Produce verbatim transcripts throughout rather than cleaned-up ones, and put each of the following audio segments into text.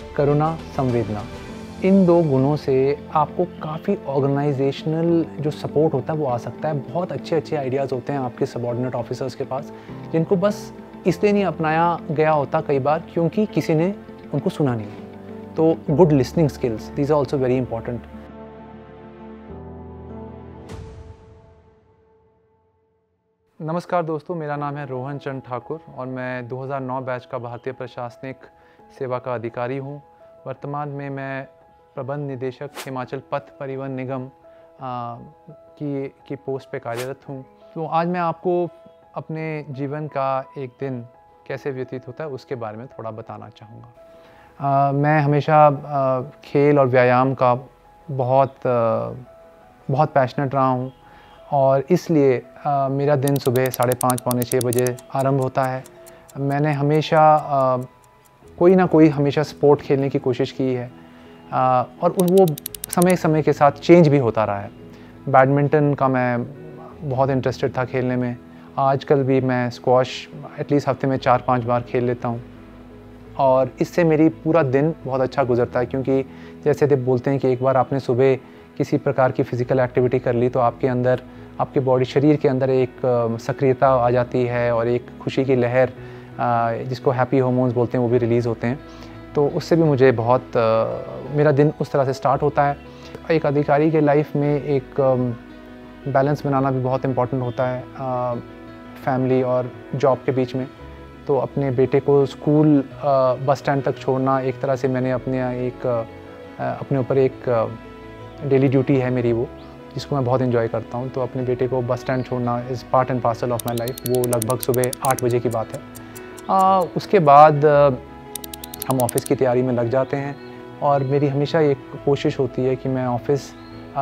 करुणा, संवेदना, इन दो गुणों से आपको काफ़ी ऑर्गेनाइजेशनल जो सपोर्ट होता है वो आ सकता है। बहुत अच्छे अच्छे आइडियाज़ होते हैं आपके सबॉर्डिनेट ऑफिसर्स के पास, जिनको बस इसलिए नहीं अपनाया गया होता कई बार क्योंकि किसी ने उनको सुना नहीं। तो good listening skills, these are also very important. नमस्कार दोस्तों, मेरा नाम है रोहन चंद ठाकुर और मैं दो हज़ार नौ बैच का भारतीय प्रशासनिक सेवा का अधिकारी हूँ। वर्तमान में मैं प्रबंध निदेशक हिमाचल पथ परिवहन निगम आ, की की पोस्ट पे कार्यरत हूँ। तो आज मैं आपको अपने जीवन का एक दिन कैसे व्यतीत होता है उसके बारे में थोड़ा बताना चाहूँगा। मैं हमेशा आ, खेल और व्यायाम का बहुत आ, बहुत पैशनेट रहा हूँ और इसलिए आ, मेरा दिन सुबह साढ़े पाँच पौने छः बजे आरंभ होता है। मैंने हमेशा आ, कोई ना कोई हमेशा स्पोर्ट खेलने की कोशिश की है आ, और वो समय समय के साथ चेंज भी होता रहा है। बैडमिंटन का मैं बहुत इंटरेस्टेड था खेलने में। आजकल भी मैं स्क्वॉश एटलीस्ट हफ्ते में चार पांच बार खेल लेता हूँ और इससे मेरी पूरा दिन बहुत अच्छा गुजरता है, क्योंकि जैसे देव बोलते हैं कि एक बार आपने सुबह किसी प्रकार की फ़िज़िकल एक्टिविटी कर ली तो आपके अंदर, आपके बॉडी शरीर के अंदर एक सक्रियता आ जाती है और एक खुशी की लहर जिसको हैप्पी हार्मोन्स बोलते हैं वो भी रिलीज़ होते हैं। तो उससे भी मुझे बहुत मेरा दिन उस तरह से स्टार्ट होता है। एक अधिकारी के लाइफ में एक बैलेंस बनाना भी बहुत इम्पॉर्टेंट होता है फैमिली और जॉब के बीच में। तो अपने बेटे को स्कूल बस स्टैंड तक छोड़ना एक तरह से मैंने अपने एक अपने ऊपर एक डेली ड्यूटी है मेरी, वो जिसको मैं बहुत एंजॉय करता हूँ। तो अपने बेटे को बस स्टैंड छोड़ना is part and parcel of my life. वो लगभग सुबह आठ बजे की बात है। आ, उसके बाद हम ऑफ़िस की तैयारी में लग जाते हैं और मेरी हमेशा एक कोशिश होती है कि मैं ऑफ़िस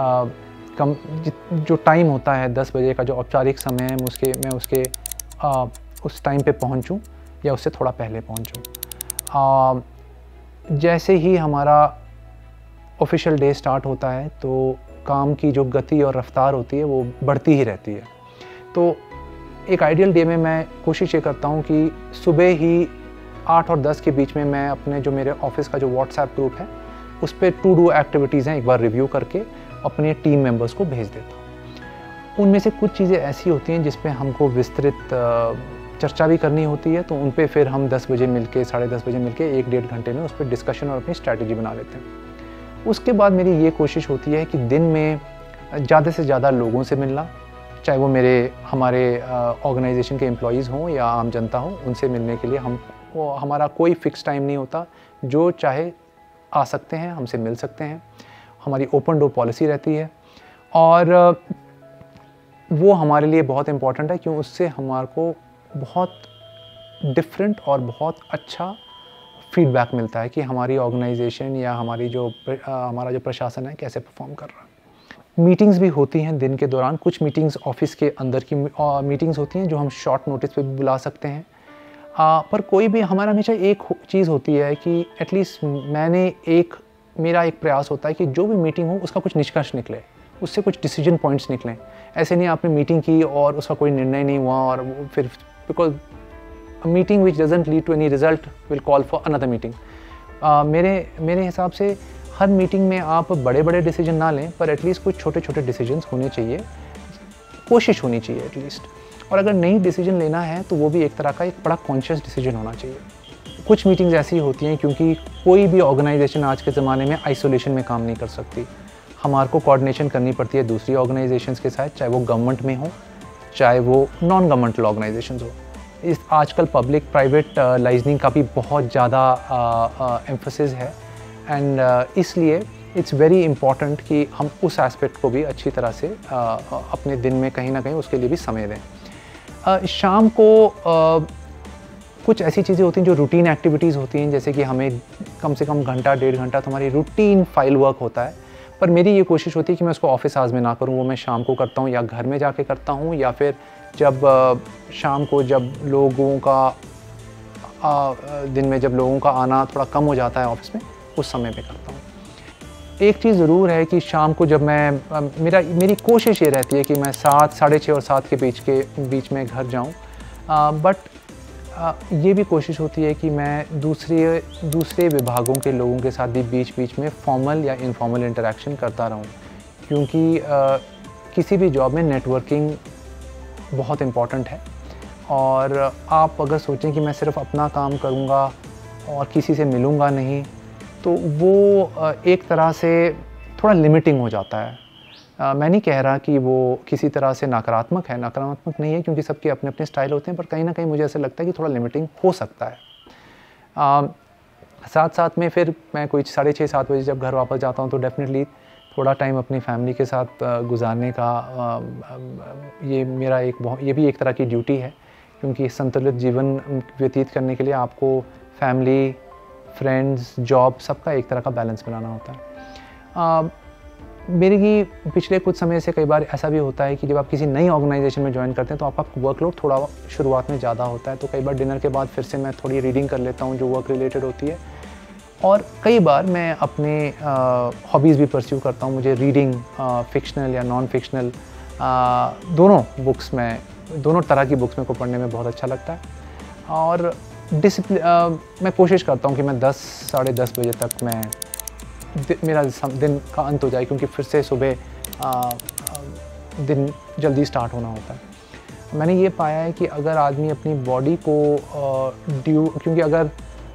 कम जो टाइम होता है दस बजे का जो औपचारिक समय है, मैं उसके मैं उसके आ, उस टाइम पे पहुंचूं या उससे थोड़ा पहले पहुंचूं। जैसे ही हमारा ऑफिशियल डे स्टार्ट होता है तो काम की जो गति और रफ्तार होती है वो बढ़ती ही रहती है। तो एक आइडियल डे में मैं कोशिश ये करता हूँ कि सुबह ही आठ और दस के बीच में मैं अपने जो मेरे ऑफिस का जो व्हाट्सएप ग्रुप है उस पर टू डू एक्टिविटीज़ हैं एक बार रिव्यू करके अपने टीम मेंबर्स को भेज देता हूँ। उनमें से कुछ चीज़ें ऐसी होती हैं जिस पे हमको विस्तृत चर्चा भी करनी होती है, तो उन पे फिर हम दस बजे मिलके साढ़े दस बजे मिलके एक डेढ़ घंटे में उस पर डिस्कशन और अपनी स्ट्रैटेजी बना लेते हैं। उसके बाद मेरी ये कोशिश होती है कि दिन में ज़्यादा से ज़्यादा लोगों से मिलना, चाहे वो मेरे हमारे ऑर्गेनाइजेशन के एम्प्लॉयज़ हों या आम जनता हो, उनसे मिलने के लिए हम वो हमारा कोई फ़िक्स टाइम नहीं होता। जो चाहे आ सकते हैं, हमसे मिल सकते हैं। हमारी ओपन डोर पॉलिसी रहती है और वो हमारे लिए बहुत इम्पॉर्टेंट है, क्यों उससे हमारे को बहुत डिफरेंट और बहुत अच्छा फीडबैक मिलता है कि हमारी ऑर्गेनाइजेशन या हमारी जो हमारा जो प्रशासन है कैसे परफॉर्म कर रहा है। मीटिंग्स भी होती हैं दिन के दौरान। कुछ मीटिंग्स ऑफिस के अंदर की मीटिंग्स होती हैं जो हम शॉर्ट नोटिस पे भी बुला सकते हैं। आ, पर कोई भी हमारा हमेशा एक चीज़ होती है कि एटलीस्ट मैंने एक मेरा एक प्रयास होता है कि जो भी मीटिंग हो उसका कुछ निष्कर्ष निकले, उससे कुछ डिसीजन पॉइंट्स निकलें। ऐसे नहीं आपने मीटिंग की और उसका कोई निर्णय नहीं हुआ और फिर because a meeting which doesn't lead to any result will call for another meeting. मेरे मेरे हिसाब से हर मीटिंग में आप बड़े बड़े डिसीजन ना लें, पर एटलीस्ट कुछ छोटे छोटे डिसीजंस होने चाहिए, कोशिश होनी चाहिए एटलीस्ट। और अगर नई डिसीजन लेना है तो वो भी एक तरह का एक बड़ा कॉन्शियस डिसीजन होना चाहिए। कुछ मीटिंग्स ऐसी होती हैं क्योंकि कोई भी ऑर्गेनाइजेशन आज के ज़माने में आइसोलेशन में काम नहीं कर सकती। हमारे को कोऑर्डिनेशन करनी पड़ती है दूसरी ऑर्गेनाइजेशंस के साथ, चाहे वो गवर्नमेंट में हो चाहे वो नॉन गवर्नमेंटल ऑर्गेनाइजेशंस हो। इस आजकल पब्लिक प्राइवेट लाइजनिंग का भी बहुत ज़्यादा एम्फोसिस है एंड uh, इसलिए इट्स वेरी इम्पॉर्टेंट कि हम उस एस्पेक्ट को भी अच्छी तरह से uh, अपने दिन में कहीं ना कहीं उसके लिए भी समय दें। uh, शाम को uh, कुछ ऐसी चीज़ें होती हैं जो रूटीन एक्टिविटीज़ होती हैं, जैसे कि हमें कम से कम घंटा डेढ़ घंटा तो हमारी रूटीन फाइल वर्क होता है, पर मेरी ये कोशिश होती है कि मैं उसको ऑफिस आवर्स में ना करूँ। वो मैं शाम को करता हूँ या घर में जाके करता हूँ या फिर जब शाम को जब लोगों का आ, दिन में जब लोगों का आना थोड़ा कम हो जाता है ऑफिस में, उस समय पे करता हूँ। एक चीज़ ज़रूर है कि शाम को जब मैं मेरा मेरी कोशिश ये रहती है कि मैं सात साढ़े छः और सात के बीच के बीच में घर जाऊँ, बट आ, ये भी कोशिश होती है कि मैं दूसरे दूसरे विभागों के लोगों के साथ भी बीच बीच में फॉर्मल या इनफॉर्मल इंटरेक्शन करता रहूं, क्योंकि आ, किसी भी जॉब में नेटवर्किंग बहुत इम्पॉर्टेंट है। और आप अगर सोचें कि मैं सिर्फ अपना काम करूंगा और किसी से मिलूंगा नहीं, तो वो एक तरह से थोड़ा लिमिटिंग हो जाता है। आ, मैं नहीं कह रहा कि वो किसी तरह से नकारात्मक है, नकारात्मक नहीं है, क्योंकि सबके अपने अपने स्टाइल होते हैं, पर कहीं ना कहीं मुझे ऐसा लगता है कि थोड़ा लिमिटिंग हो सकता है। आ, साथ साथ में फिर मैं कोई साढ़े छः सात बजे जब घर वापस जाता हूँ तो डेफिनेटली थोड़ा टाइम अपनी फैमिली के साथ गुजारने का ये मेरा एक बहुत ये भी एक तरह की ड्यूटी है, क्योंकि संतुलित जीवन व्यतीत करने के लिए आपको फैमिली, फ्रेंड्स, जॉब सबका एक तरह का बैलेंस बनाना होता है। आ, मेरी पिछले कुछ समय से कई बार ऐसा भी होता है कि जब आप किसी नई ऑर्गेनाइजेशन में ज्वाइन करते हैं तो आपका वर्कलोड थोड़ा शुरुआत में ज़्यादा होता है, तो कई बार डिनर के बाद फिर से मैं थोड़ी रीडिंग कर लेता हूँ जो वर्क रिलेटेड होती है, और कई बार मैं अपने हॉबीज़ भी परस्यू करता हूँ। मुझे रीडिंग, फिक्शनल या नॉन फिक्शनल, दोनों बुक्स में दोनों तरह की बुक्स मेरे को पढ़ने में बहुत अच्छा लगता है। और डिसिप्लिन मैं कोशिश करता हूँ कि मैं दस साढ़े दस बजे तक मैं मेरा दिन का अंत हो जाए, क्योंकि फिर से सुबह दिन जल्दी स्टार्ट होना होता है। मैंने ये पाया है कि अगर आदमी अपनी बॉडी को ड्यू क्योंकि अगर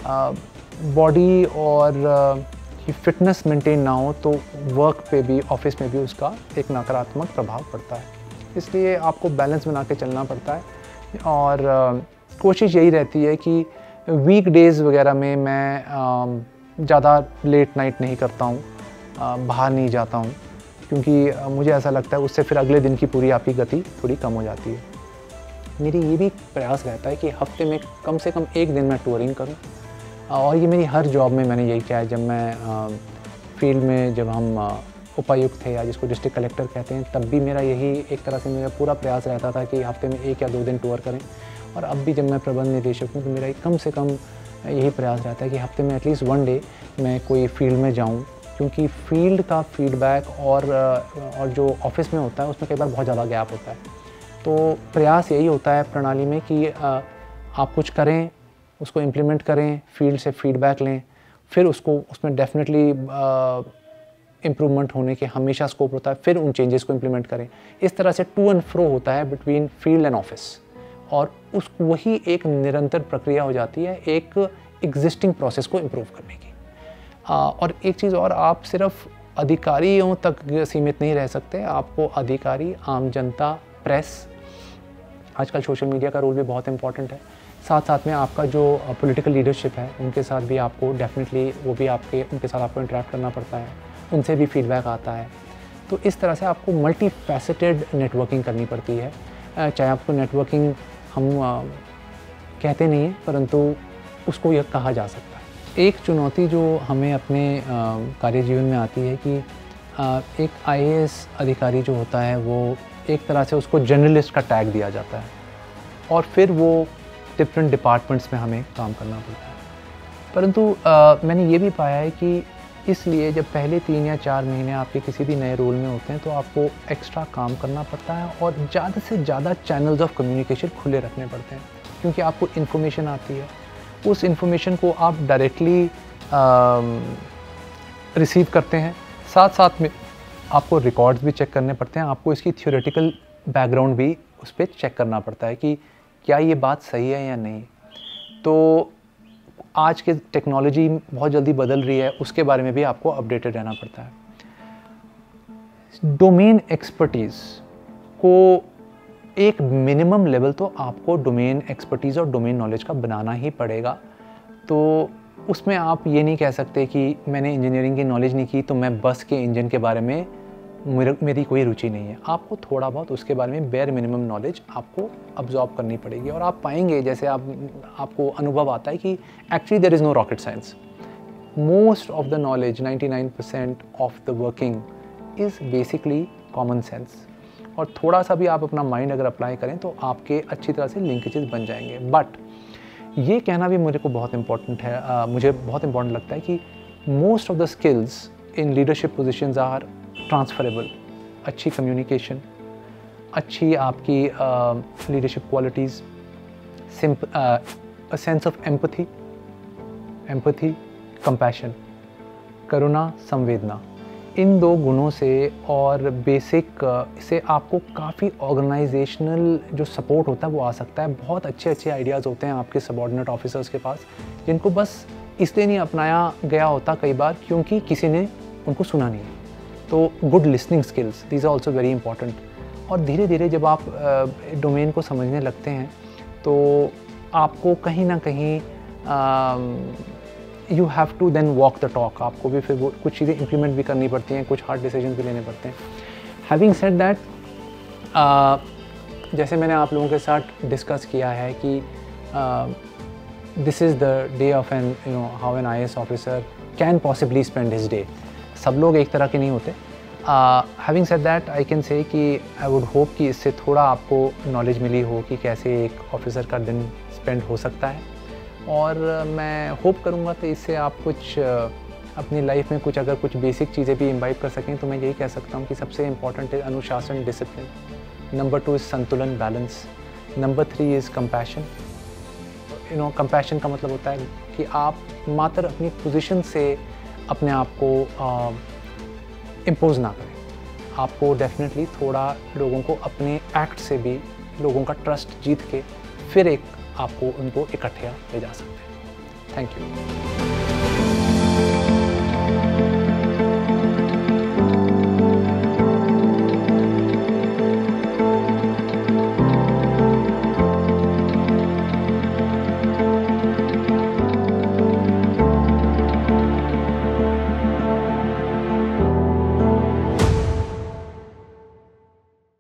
बॉडी और की फिटनेस मेंटेन ना हो तो वर्क पे भी, ऑफिस में भी उसका एक नकारात्मक प्रभाव पड़ता है। इसलिए आपको बैलेंस बना के चलना पड़ता है। और कोशिश यही रहती है कि वीक डेज़ वगैरह में मैं ज़्यादा लेट नाइट नहीं करता हूँ, बाहर नहीं जाता हूँ, क्योंकि मुझे ऐसा लगता है उससे फिर अगले दिन की पूरी आपकी गति थोड़ी कम हो जाती है। मेरी ये भी प्रयास रहता है कि हफ्ते में कम से कम एक दिन मैं टूरिंग करूँ, और ये मेरी हर जॉब में मैंने यही किया है। जब मैं फील्ड में जब हम उपायुक्त थे या जिसको डिस्ट्रिक्ट कलेक्टर कहते हैं, तब भी मेरा यही एक तरह से मेरा पूरा प्रयास रहता था कि हफ्ते में एक या दो दिन टूर करें। और अब भी जब मैं प्रबंध निदेशक हूँ तो मेरा कम से कम यही प्रयास रहता है कि हफ्ते में एटलीस्ट वन डे मैं कोई फील्ड में जाऊँ, क्योंकि फील्ड का फीडबैक और और जो ऑफिस में होता है उसमें कई बार बहुत ज़्यादा गैप होता है। तो प्रयास यही होता है प्रणाली में कि आप कुछ करें, उसको इम्प्लीमेंट करें, फील्ड से फीडबैक लें, फिर उसको उसमें डेफिनेटली इम्प्रूवमेंट होने के हमेशा स्कोप होता है, फिर उन चेंजेस को इम्प्लीमेंट करें। इस तरह से टू एंड फ्रो होता है बिटवीन फील्ड एंड ऑफिस, और उस वही एक निरंतर प्रक्रिया हो जाती है एक एग्जिस्टिंग प्रोसेस को इम्प्रूव करने की। आ, और एक चीज़ और, आप सिर्फ अधिकारियों तक सीमित नहीं रह सकते, आपको अधिकारी, आम जनता, प्रेस, आजकल सोशल मीडिया का रोल भी बहुत इम्पॉर्टेंट है। साथ साथ में आपका जो पॉलिटिकल लीडरशिप है उनके साथ भी आपको डेफिनेटली वो भी आपके उनके साथ आपको इंटरेक्ट करना पड़ता है, उनसे भी फीडबैक आता है। तो इस तरह से आपको मल्टी फैसेटेड नेटवर्किंग करनी पड़ती है। चाहे आपको नेटवर्किंग हम आ, कहते नहीं हैं, परंतु उसको यह कहा जा सकता है। एक चुनौती जो हमें अपने कार्य जीवन में आती है कि आ, एक आई ए एस अधिकारी जो होता है वो एक तरह से उसको जर्नलिस्ट का टैग दिया जाता है, और फिर वो डिफरेंट डिपार्टमेंट्स में हमें काम करना पड़ता है। परंतु आ, मैंने ये भी पाया है कि इसलिए जब पहले तीन या चार महीने आपके किसी भी नए रोल में होते हैं तो आपको एक्स्ट्रा काम करना पड़ता है, और ज़्यादा से ज़्यादा चैनल्स ऑफ कम्युनिकेशन खुले रखने पड़ते हैं, क्योंकि आपको इन्फॉर्मेशन आती है, उस इन्फॉर्मेशन को आप डायरेक्टली रिसीव करते हैं। साथ साथ में आपको रिकॉर्ड्स भी चेक करने पड़ते हैं, आपको इसकी थ्योरेटिकल बैकग्राउंड भी उस पर चेक करना पड़ता है कि क्या ये बात सही है या नहीं। तो आज के टेक्नोलॉजी बहुत जल्दी बदल रही है, उसके बारे में भी आपको अपडेटेड रहना पड़ता है। डोमेन एक्सपर्टीज़ को एक मिनिमम लेवल तो आपको डोमेन एक्सपर्टीज़ और डोमेन नॉलेज का बनाना ही पड़ेगा। तो उसमें आप ये नहीं कह सकते कि मैंने इंजीनियरिंग की नॉलेज नहीं की तो मैं बस के इंजन के बारे में मेरे मेरी कोई रुचि नहीं है। आपको थोड़ा बहुत उसके बारे में बेयर मिनिमम नॉलेज आपको अब्जॉर्ब करनी पड़ेगी, और आप पाएंगे जैसे आप आपको अनुभव आता है कि actually there is no rocket science. Most of the knowledge, ninety nine percent of the working is basically common sense, और थोड़ा सा भी आप अपना माइंड अगर अप्लाई करें तो आपके अच्छी तरह से लिंकेजेस बन जाएंगे। बट ये कहना भी मुझे को बहुत इम्पॉर्टेंट है, uh, मुझे बहुत इम्पॉर्टेंट लगता है कि most of the skills in leadership positions are transferable. अच्छी कम्युनिकेशन, अच्छी आपकी leadership qualities, simple a sense of empathy, empathy, compassion, करुणा, संवेदना, इन दो गुणों से और बेसिक से आपको काफ़ी ऑर्गेनाइजेशनल जो सपोर्ट होता है वो आ सकता है। बहुत अच्छे अच्छे आइडियाज़ होते हैं आपके सबॉर्डिनेट ऑफिसर्स के पास, जिनको बस इसलिए नहीं अपनाया गया होता कई बार क्योंकि किसी ने उनको सुना नहीं है। तो good listening skills, these are also very important. और धीरे धीरे जब आप डोमेन को समझने लगते हैं तो आपको कहीं ना कहीं you have to then walk the talk, आपको भी फिर वो कुछ चीज़ें इम्प्लीमेंट भी करनी पड़ती हैं, कुछ हार्ड डिसीजन भी लेने पड़ते हैं। हैविंग सेड दैट, जैसे मैंने आप लोगों के साथ डिस्कस किया है कि this is the day of an you know how an I A S officer can possibly spend his day. सब लोग एक तरह के नहीं होते। Having said that, I can say कि आई वुड होप कि इससे थोड़ा आपको नॉलेज मिली हो कि कैसे एक ऑफिसर का दिन स्पेंड हो सकता है। और मैं होप करूँगा तो इससे आप कुछ अपनी लाइफ में कुछ अगर कुछ बेसिक चीज़ें भी इम्बाइब कर सकें। तो मैं यही कह सकता हूँ कि सबसे इम्पॉर्टेंट है अनुशासन, डिसिप्लिन। नंबर टू इज़ संतुलन, balance. Number three is compassion. You know compassion का मतलब होता है कि आप मात्र अपनी पोजीशन से अपने आप को इम्पोज ना करें। आपको डेफिनेटली थोड़ा लोगों को अपने एक्ट से भी लोगों का ट्रस्ट जीत के फिर एक आपको उनको इकट्ठे ले जा सकते हैं। Thank you.